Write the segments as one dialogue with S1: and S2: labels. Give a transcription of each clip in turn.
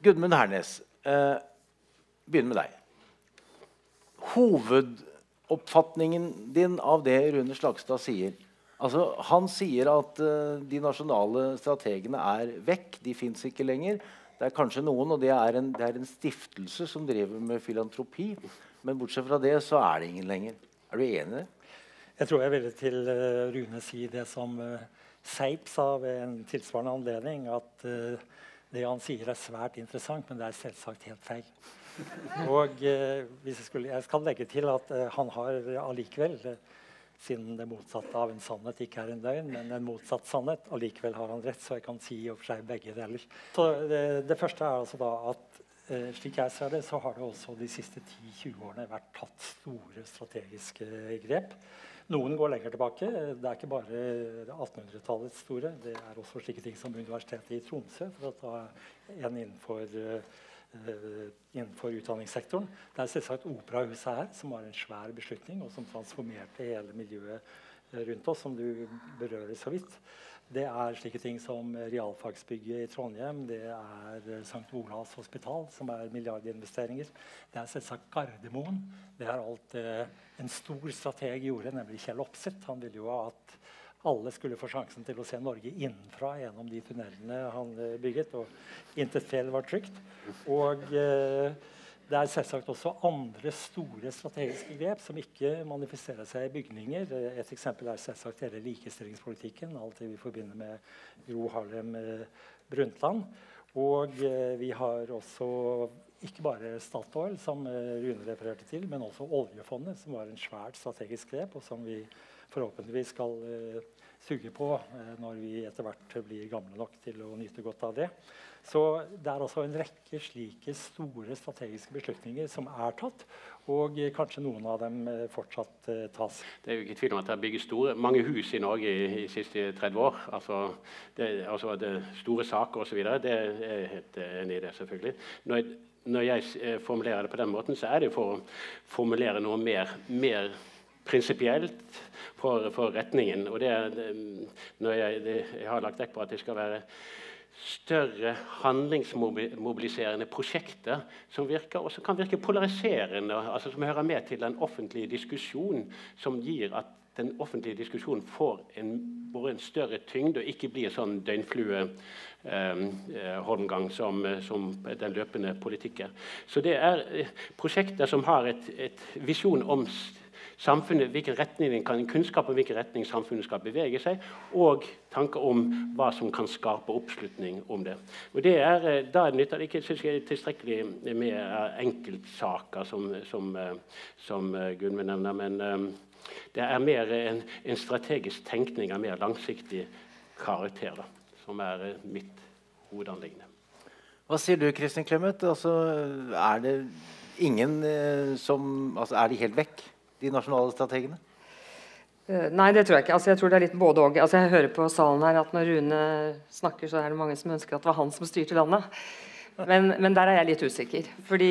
S1: Gudmund Hernes, begynner med deg. Hovedoppfatningen din av det Rune Slagstad sier. Altså, han sier at de nasjonale strategene vekk, de finnes ikke lenger. Det kanskje noen, og det en stiftelse som driver med filantropi. Men bortsett fra det, så det ingen lenger. Du enig i det?
S2: Jeg tror jeg ville til Rune si det som Seip sa ved en tilsvarende anledning, at det han sier svært interessant, men det selvsagt helt feil. Og hvis jeg skal legge til at han har allikevel, siden det motsatte av en sannhet ikke en løgn, men en motsatt sannhet, allikevel har han rett, så jeg kan si i og for seg begge deler. Så det første altså da at slik jeg ser det, så har det også de siste 10-20 årene vært tatt store strategiske grep. Noen går lenger tilbake. Det ikke bare 1800-tallets store. Det også slike ting som Universitetet i Tromsø, for å ta en innenfor utdanningssektoren. Det selvsagt Operahuset her, som var en svær beslutning, og som transformerte hele miljøet rundt oss, som du berører så vidt. Det slike ting som realfagsbygget i Trondheim, det St. Olavs hospital, som milliardinvesteringer. Det selvsagt Gardermoen. Det alt en stor strateg gjorde, nemlig Kjell Opseth. Han ville jo at alle skulle få sjansen til å se Norge innenfra gjennom de tunnelene han bygget, og intet fel var trygt. Og det selvsagt også andre store strategiske grep som ikke manifesterer seg i bygninger. Et eksempel selvsagt hele likestillingspolitikken, alt det vi forbinder med Gro Harlem Brundtland. Og vi har også ikke bare Statoil, som Rune refererte til, men også oljefondet, som var en svært strategisk grep, og som vi forhåpentligvis skal suge på når vi etter hvert blir gamle nok til å nyte godt av det. Så det også en rekke slike store strategiske beslutninger som tatt, og kanskje noen av dem fortsatt tas.
S3: Det jo ikke tvil om at det bygges mange hus i Norge i siste 30 år. Altså det store saker og så videre, det helt enig i det selvfølgelig. Når jeg formulerer det på den måten, så det for å formulere noe mer prinsipielt for retningen. Og når jeg har lagt vekt på at det skal være større handlingsmobiliserende prosjekter som kan virke polariserende, altså som hører med til den offentlige diskusjonen, som gir at den offentlige diskusjonen får en større tyngde og ikke blir sånn døgnflueholmgang som den løpende politikken. Så det prosjekter som har et visjon om samfunnet, kunnskap om hvilken retning samfunnet skal bevege seg, og tanker om hva som kan skape oppslutning om det. Og da nytter det ikke, synes jeg, tilstrekkelig med enkeltsaker som Gudmund nevner, men det mer en strategisk tenkning av mer langsiktig karakter, da, som mitt hovedanliggende.
S1: Hva sier du, Kristin Clemet? Altså, det ingen som de helt vekk? De nasjonale strategene?
S4: Nei, det tror jeg ikke. Altså, jeg tror det litt både og. Altså, jeg hører på salen her at når Rune snakker, så det mange som ønsker at det var han som styrte landet. Men der jeg litt usikker. Fordi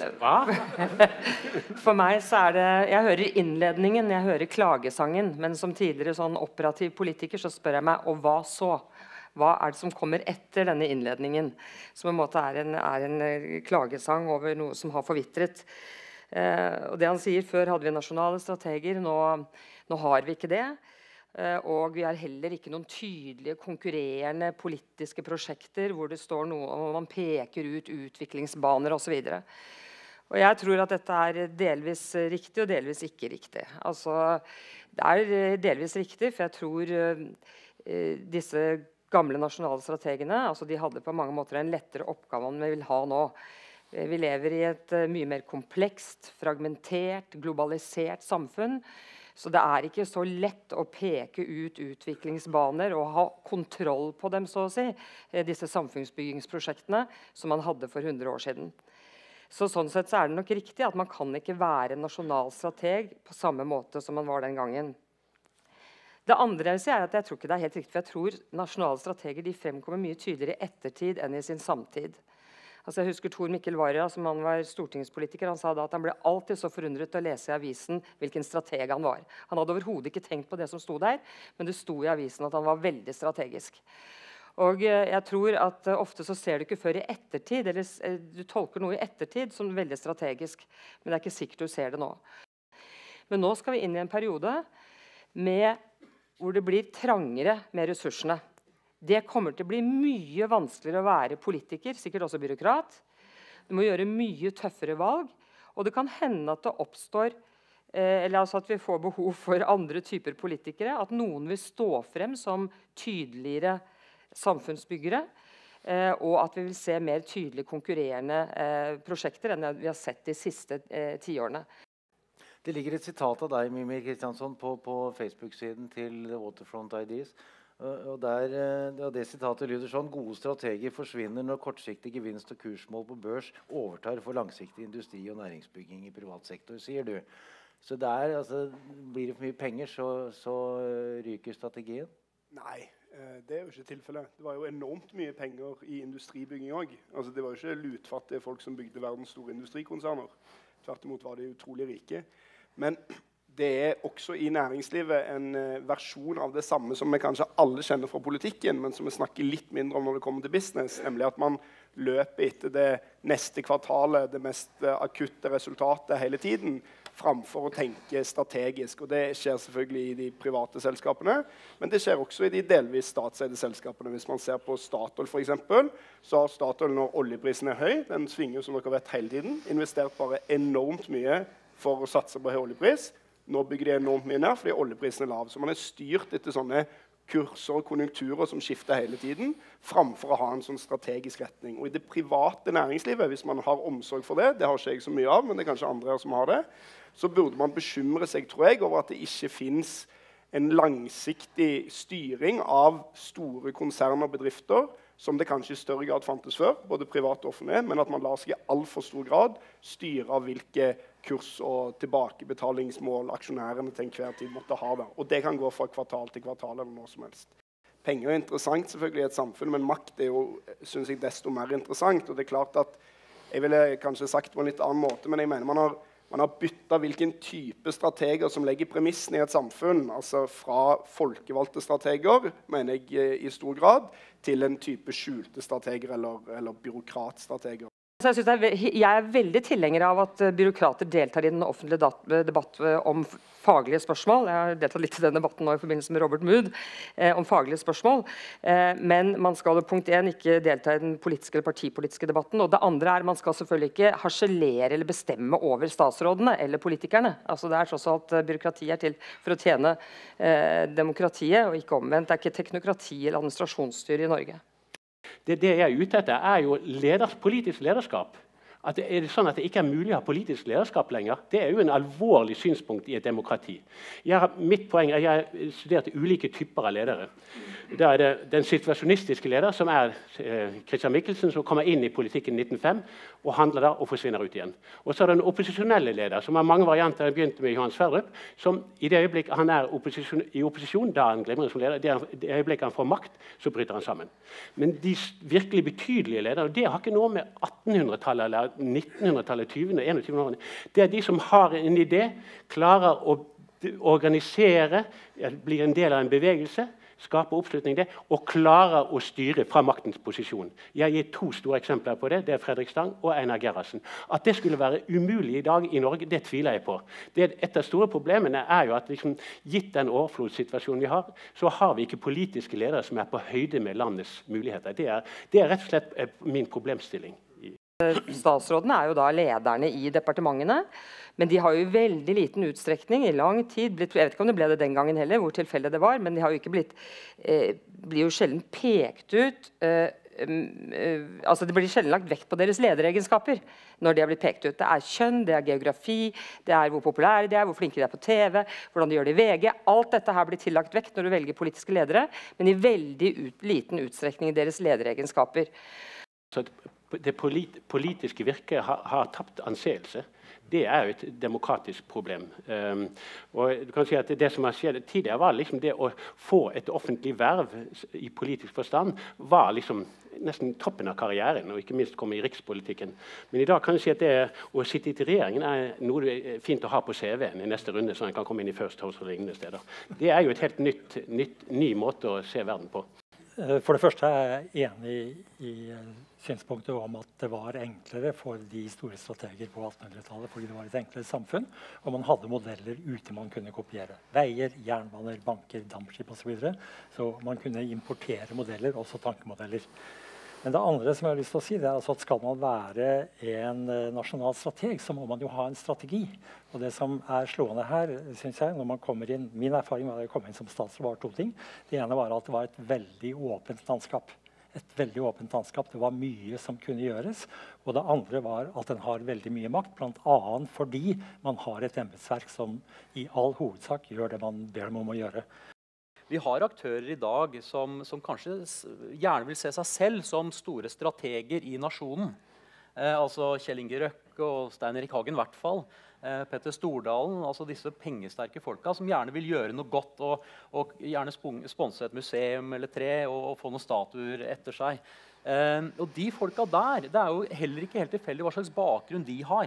S4: for meg så det jeg hører innledningen, jeg hører klagesangen, men som tidligere sånn operativ politiker så spør jeg meg, og hva så? Hva det som kommer etter denne innledningen? Som på en måte en klagesang over noe som har forvittret. Og det han sier, før hadde vi nasjonale strateger, nå har vi ikke det. Og vi har heller ikke noen tydelige konkurrerende politiske prosjekter hvor det står noe og man peker ut utviklingsbaner og så videre. Og jeg tror at dette delvis riktig og delvis ikke riktig. Altså, det delvis riktig, for jeg tror disse gamle nasjonale strategene, altså de hadde på mange måter en lettere oppgave enn vi vil ha nå. Vi lever i et mye mer komplekst, fragmentert, globalisert samfunn. Så det ikke så lett å peke ut utviklingsbaner og ha kontroll på dem, så å si, disse samfunnsbyggingsprosjektene som man hadde for 100 år siden. Så sånn sett så det nok riktig at man kan ikke være nasjonal strateg på samme måte som man var den gangen. Det andre jeg vil si at jeg tror ikke det helt riktig, for jeg tror nasjonale strateger de fremkommer mye tydeligere i ettertid enn i sin samtid. Altså jeg husker Tor Mikkel Wara, som han var stortingspolitiker, han sa da at han ble alltid så forundret å lese i avisen hvilken strateg han var. Han hadde overhodet ikke tenkt på det som sto der, men det sto i avisen at han var veldig strategisk. Og jeg tror at ofte så ser du ikke før i ettertid, eller du tolker noe i ettertid som veldig strategisk, men det er ikke sikkert du ser det nå. Men nå skal vi inn i en periode hvor det blir trangere med ressursene. Det kommer til å bli mye vanskeligere å være politiker, sikkert også byråkrat. Du må gjøre mye tøffere valg, og det kan hende at det oppstår eller altså at vi får behov for andre typer politikere, at noen vil stå frem som tydeligere samfunnsbyggere, og at vi vil se mer tydelig konkurrerende prosjekter enn vi har sett de siste 10 årene.
S1: Det ligger et sitat av deg, Mímir Kristjánsson, på Facebook-siden til The Waterfront Ideas. Og det sitatet lyder sånn: gode strateger forsvinner når kortsiktig gevinst og kursmål på børs overtar for langsiktig industri- og næringsbygging i privat sektor, sier du. Så blir det for mye penger, så ryker strategien?
S5: Nei, det er jo ikke tilfellet. Det var jo enormt mye penger i industribygging også. Altså, det var jo ikke lutfattige folk som bygde verdens store industrikonserner. Tvert imot var de utrolig rike. Men det er også i næringslivet en versjon av det samme som vi kanskje alle kjenner fra politikken, men som vi snakker litt mindre om når det kommer til business, nemlig at man løper etter det neste kvartalet, det mest akutte resultatet hele tiden, framfor å tenke strategisk. Og det skjer selvfølgelig i de private selskapene, men det skjer også i de delvis statseide selskapene. Hvis man ser på Statoil for eksempel, så har Statoil når oljeprisen er høy, den svinger som dere vet hele tiden, investert bare enormt mye for å satse på høy oljepris. Nå bygger de enormt mye ned fordi oljeprisen er lav. Så man er styrt etter sånne kurser og konjunkturer som skifter hele tiden, framfor å ha en sånn strategisk retning. Og i det private næringslivet, hvis man har omsorg for det, det har ikke jeg så mye av, men det er kanskje andre her som har det, så burde man bekymre seg, tror jeg, over at det ikke finnes en langsiktig styring av store konserner og bedrifter, som det kanskje i større grad fantes før, både privat og offentlig, men at man lar seg i all for stor grad styre av hvilke kurs- og tilbakebetalingsmål aksjonærene til enhver tid måtte ha. Da. Og det kan gå fra kvartal til kvartal eller noe som helst. Penger er interessant selvfølgelig i et samfunn, men makt er jo, synes jeg, desto mer interessant. Og det er klart at, jeg ville kanskje sagt på en litt annen måte, men jeg mener man har byttet hvilken type strateger som legger premissen i et samfunn, altså fra folkevalgte strateger, mener jeg i stor grad, til en type skjulte strateger eller byråkratstrateger.
S4: Jeg er veldig tilhenger av at byråkrater deltar i den offentlige debatt om faglige spørsmål. Jeg har deltatt litt i den debatten nå i forbindelse med Robert Mood om faglige spørsmål. Men man skal punkt 1 ikke delta i den politiske eller partipolitiske debatten. Og det andre er man skal selvfølgelig ikke harselere eller bestemme over statsrådene eller politikerne. Altså det er tross alt byråkrati er til for å tjene demokratiet, og ikke omvendt. Det er ikke teknokrati eller administrasjonsstyre i Norge.
S3: Det jeg er ute etter, er jo politisk lederskap. Er det sånn at det ikke er mulig å ha politisk lederskap lenger? Det er jo en alvorlig synspunkt i et demokrati. Mitt poeng er at jeg har studert ulike typer av ledere. Da er det den situasjonistiske leder, som er Christian Michelsen, som kommer inn i politikken i 1905, og handler da og forsvinner ut igjen. Og så er det den opposisjonelle leder, som har mange varianter. Jeg begynte med Johan Sverdrup, som i det øyeblikk han er i opposisjon, da er han glimrende som leder. I det øyeblikk han får makt, så bryter han sammen. Men de virkelig betydelige ledere, det har ikke noe med 1800-tallet eller 1900-tallet, 20. og 21. årene. Det er de som har en idé, klarer å organisere, blir en del av en bevegelse, skaper oppslutning det, og klarer å styre fra maktens posisjon. Jeg gir 2 store eksempler på det. Det er Fredrik Stang og Einar Gerhardsen. At det skulle være umulig i dag i Norge, det tviler jeg på. Et av de store problemene er jo at gitt den overflodssituasjonen vi har, så har vi ikke politiske ledere som er på høyde med landets muligheter. Det er rett og slett min problemstilling.
S4: Statsrådene er jo da lederne i departementene, men de har jo i veldig liten utstrekning i lang tid blitt, jeg vet ikke om det ble det den gangen heller, hvor tilfellet det var, men de har jo ikke blir jo sjelden pekt ut, altså det blir sjelden lagt vekt på deres lederegenskaper når de har blitt pekt ut. Det er kjønn, det er geografi, det er hvor populære de er, hvor flinke de er på TV, hvordan de gjør det i VG. Alt dette her blir tillagt vekt når du velger politiske ledere, men i veldig liten utstrekning deres lederegenskaper.
S3: Så det politiske virket har tapt anseelse. Det er jo et demokratisk problem. Og du kan si at det som har skjedd tidligere var det å få et offentlig verv i politisk forstand var nesten toppen av karrieren, og ikke minst komme i rikspolitikken. Men i dag kan jeg si at det å sitte i regjeringen er noe det er fint å ha på CV-en i neste runde, så en kan komme inn i First House og lignende steder. Det er jo et helt ny måte å se verden på.
S2: For det første er jeg enig i synspunktet om at det var enklere for de store strateger på 1800-tallet, fordi det var et enklere samfunn, og man hadde modeller ute man kunne kopiere. Veier, jernbaner, banker, dampskip osv. Så man kunne importere modeller, også tankemodeller. Men det andre som jeg har lyst til å si, det er altså at skal man være en nasjonal strateg, så må man jo ha en strategi. Og det som er slående her, synes jeg, når man kommer inn, min erfaring med å komme inn som statsråd var 2 ting. Det ene var at det var et veldig åpent landskap. Et veldig åpent landskap. Det var mye som kunne gjøres. Og det andre var at den har veldig mye makt, blant annet fordi man har et embetsverk som i all hovedsak gjør det man ber dem om å gjøre.
S6: Vi har aktører i dag som kanskje gjerne vil se seg selv som store strateger i nasjonen. Altså Kjell Inge Røkke og Stein Erik Hagen i hvert fall. Petter Stordalen, altså disse pengesterke folka som gjerne vil gjøre noe godt og gjerne sponse et museum eller 3 og få noen statuer etter seg. Og de folka der, det er jo heller ikke helt tilfeldig hva slags bakgrunn de har.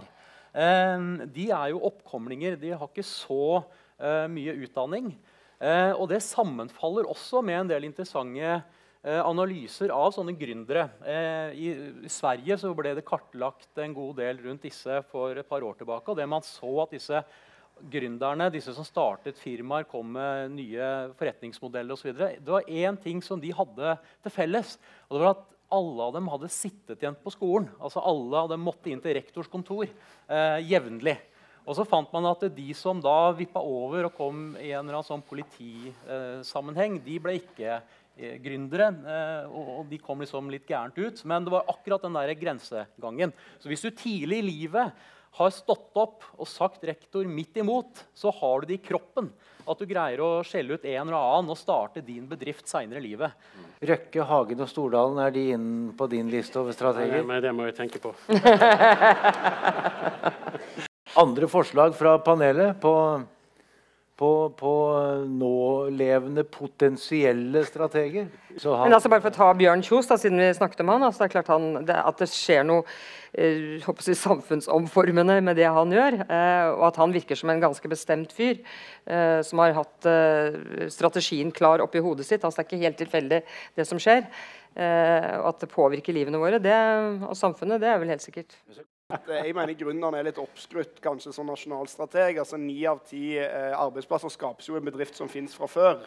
S6: De er jo oppkomlinger, de har ikke så mye utdanning. Og det sammenfaller også med en del interessante analyser av sånne gründere. I Sverige så ble det kartlagt en god del rundt disse for et par år tilbake. Og det man så at disse gründerne, disse som startet firmaer, kom med nye forretningsmodeller osv. Det var én ting som de hadde til felles. Og det var at alle av dem hadde sittet igjen på skolen. Altså alle av dem måtte inn til rektors kontor jevnlig. Og så fant man at de som da vippet over og kom i en eller annen sånn politisammenheng, de ble ikke gründere, og de kom liksom litt gærent ut. Men det var akkurat den der grensegangen. Så hvis du tidlig i livet har stått opp og sagt rektor midt imot, så har du det i kroppen at du greier å skjelle ut en eller annen og starte din bedrift senere i livet.
S1: Røkke, Hagen og Stordalen, er de inn på din liste over strateger?
S3: Nei, det må jeg tenke på.
S1: Andre forslag fra panelet på nålevende potensielle strateger?
S4: Men altså bare for å ta Bjørn Kjos, da, siden vi snakket om han, altså det er klart at det skjer noe samfunnsomformende med det han gjør, og at han virker som en ganske bestemt fyr som har hatt strategien klar opp i hodet sitt. Altså det er ikke helt tilfeldig det som skjer, og at det påvirker livene våre og samfunnet, det er vel helt sikkert.
S5: Jeg mener gründeren er litt oppskrytt kanskje som nasjonalstrateg. Altså 9 av 10 arbeidsplasser skapes jo i en bedrift som finnes fra før.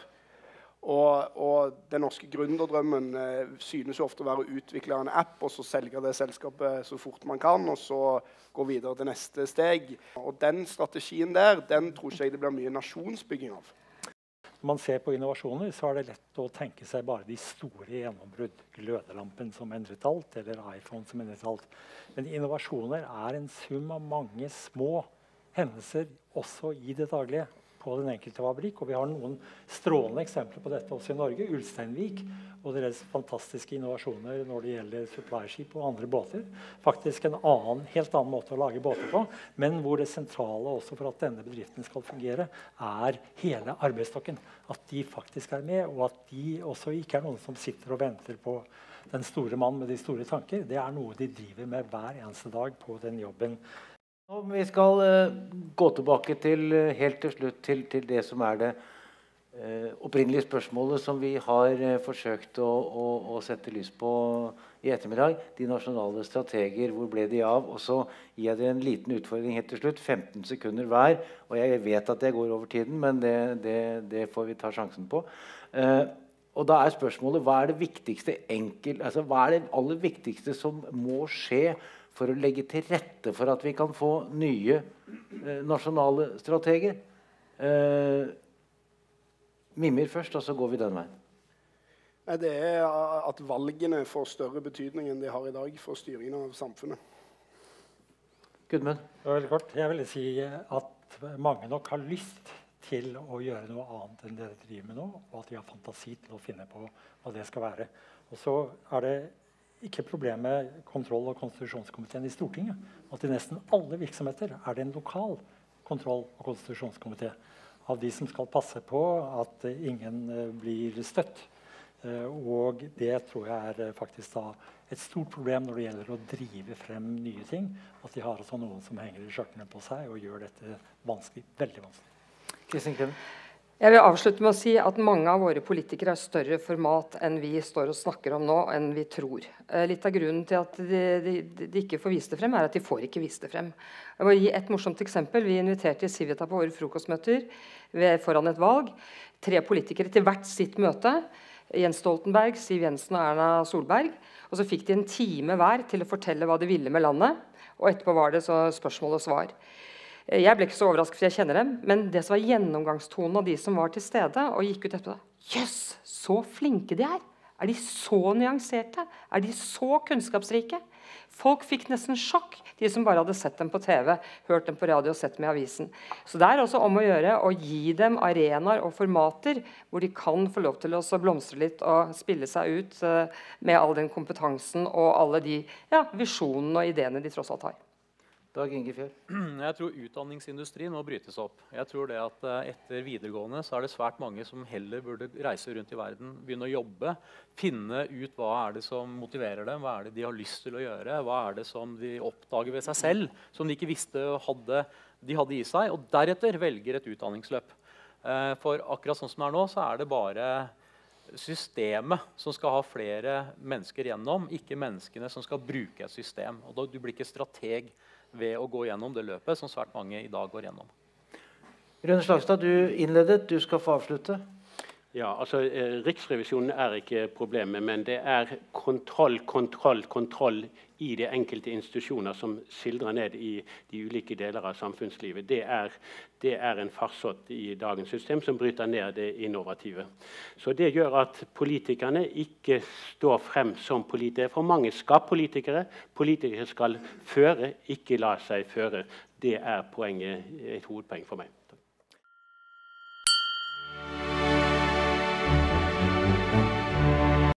S5: Og den norske gründerdrømmen synes jo ofte å være å utvikle en app og så selge det selskapet så fort man kan, og så gå videre til neste steg. Og den strategien der, den tror ikke jeg det blir mye nasjonsbygging av.
S2: Når man ser på innovasjoner, så er det lett å tenke seg bare de store gjennombrudd. Glødelampen som endret alt, eller iPhone som endret alt. Men innovasjoner er en sum av mange små hendelser også i det daglige på den enkelte fabrikk. Og vi har noen strålende eksempler på dette også i Norge. Ulsteinvik og deres fantastiske innovasjoner når det gjelder supply-skip og andre båter. Faktisk en helt annen måte å lage båter på, men hvor det sentrale også for at denne bedriften skal fungere, er hele arbeidsstokken. At de faktisk er med, og at de også ikke er noen som sitter og venter på den store mann med de store tanker. Det er noe de driver med hver eneste dag på den jobben.
S1: Vi skal gå tilbake helt til slutt til det som er det opprinnelige spørsmålet som vi har forsøkt å sette lys på i ettermiddag. De nasjonale strateger, hvor ble de av? Og så gir jeg dere en liten utfordring helt til slutt. 15 sekunder hver. Og jeg vet at jeg går over tiden, men det får vi ta sjansen på. Og da er spørsmålet, hva er det viktigste hva er det aller viktigste som må skje for å legge til rette for at vi kan få nye nasjonale strateger? Mimir først, og så går vi den veien.
S5: Det er at valgene får større betydning enn de har i dag for styringen av samfunnet.
S1: Gudmund?
S2: Veldig kort. Jeg vil si at mange nok har lyst til å gjøre noe annet enn det de driver med nå, og at de har fantasi til å finne på hva det skal være. Og så er det ikke problemet med kontroll- og konstitusjonskomiteen i Stortinget. At i nesten alle virksomheter er det en lokal kontroll- og konstitusjonskomité av de som skal passe på at ingen blir støtt. Og det tror jeg er faktisk da et stort problem når det gjelder å drive frem nye ting. At de har også noen som henger i skjørtene på seg og gjør dette vanskelig, veldig vanskelig.
S1: Kristin Clemet?
S4: Jeg vil avslutte med å si at mange av våre politikere har større format enn vi står og snakker om nå, enn vi tror. Litt av grunnen til at de ikke får vist det frem, er at de får ikke vist det frem. Jeg vil gi et morsomt eksempel. Vi inviterte Civita på våre frokostmøter foran et valg. 3 politikere til hvert sitt møte. Jens Stoltenberg, Siv Jensen og Erna Solberg. Og så fikk de en time hver til å fortelle hva de ville med landet. Og etterpå var det så spørsmål og svar. Jeg ble ikke så overrasket, for jeg kjenner dem, men det som var gjennomgangstonen av de som var til stede og gikk ut etterpå, jøss, så flinke de er! Er de så nyanserte? Er de så kunnskapsrike? Folk fikk nesten sjokk, de som bare hadde sett dem på TV, hørt dem på radio og sett dem i avisen. Så det er også om å gjøre å gi dem arenaer og formater hvor de kan få lov til å blomstre litt og spille seg ut med all den kompetansen og alle de visjonene og ideene de tross alt har.
S1: Dag Inge Fjell.
S6: Jeg tror utdanningsindustrien må brytes opp. Jeg tror det at etter videregående så er det svært mange som heller burde reise rundt i verden, begynne å jobbe, finne ut hva er det som motiverer dem, hva er det de har lyst til å gjøre, hva er det som de oppdager ved seg selv, som de ikke visste de hadde i seg, og deretter velger et utdanningsløp. For akkurat sånn som det er nå, så er det bare systemet som skal ha flere mennesker gjennom, ikke menneskene som skal bruke et system. Og du blir ikke strateg ved å gå gjennom det løpet som svært mange i dag går gjennom.
S1: Rune Slagstad, du innledet, du skal få avslutte.
S3: Ja, altså Riksrevisjonen er ikke problemet, men det er kontroll i de enkelte institusjoner som skildrer ned i de ulike deler av samfunnslivet. Det er en farsott i dagens system som bryter ned det innovative. Så det gjør at politikerne ikke står frem som politikere. For mange skal politikere. Politikere skal føre, ikke la seg føre. Det er poenget, et hovedpoeng for meg.